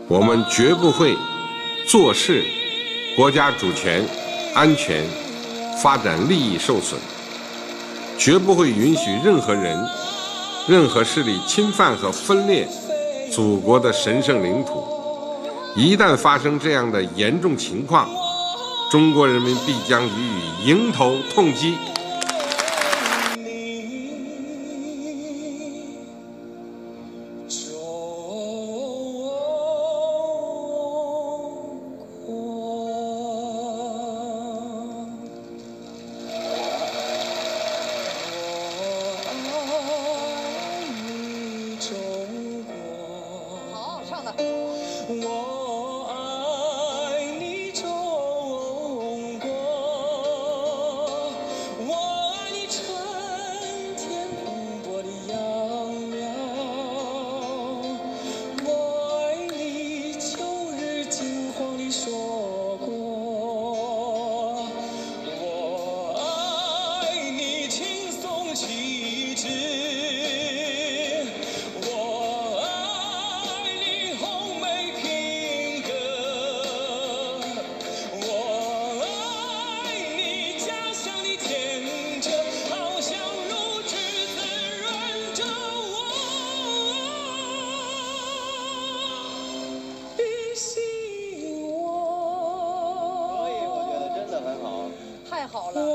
我们绝不会坐视国家主权、安全、发展利益受损，绝不会允许任何人、任何势力侵犯和分裂祖国的神圣领土。一旦发生这样的严重情况，中国人民必将予以迎头痛击。 我爱你中国，我爱你春天蓬勃的秧苗，我爱你秋日金黄的硕果，我爱你青松气质。 太好了！